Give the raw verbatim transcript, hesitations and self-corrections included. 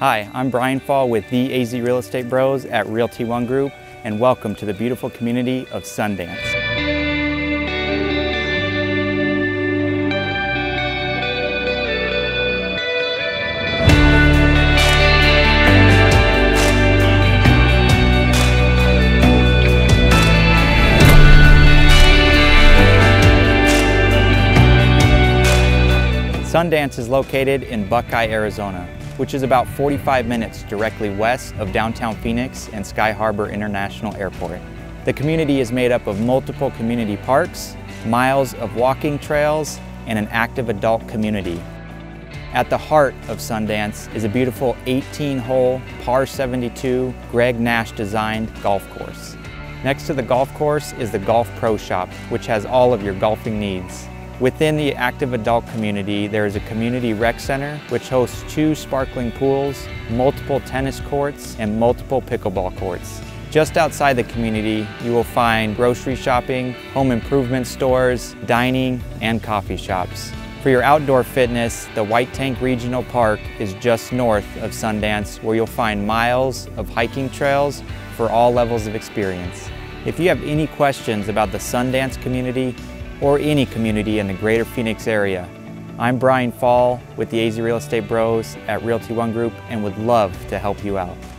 Hi, I'm Brian Faul with the A Z Real Estate Bros at Realty One Group, and welcome to the beautiful community of Sundance. Sundance is located in Buckeye, Arizona, which is about forty-five minutes directly west of downtown Phoenix and Sky Harbor International Airport. The community is made up of multiple community parks, miles of walking trails, and an active adult community. At the heart of Sundance is a beautiful eighteen hole, par seventy-two, Greg Nash designed golf course. Next to the golf course is the Golf Pro Shop, which has all of your golfing needs. Within the active adult community, there is a community rec center which hosts two sparkling pools, multiple tennis courts, and multiple pickleball courts. Just outside the community, you will find grocery shopping, home improvement stores, dining, and coffee shops. For your outdoor fitness, the White Tank Regional Park is just north of Sundance, where you'll find miles of hiking trails for all levels of experience. If you have any questions about the Sundance community, or any community in the greater Phoenix area, I'm Brian Faul with the A Z Real Estate Bros at Realty One Group and would love to help you out.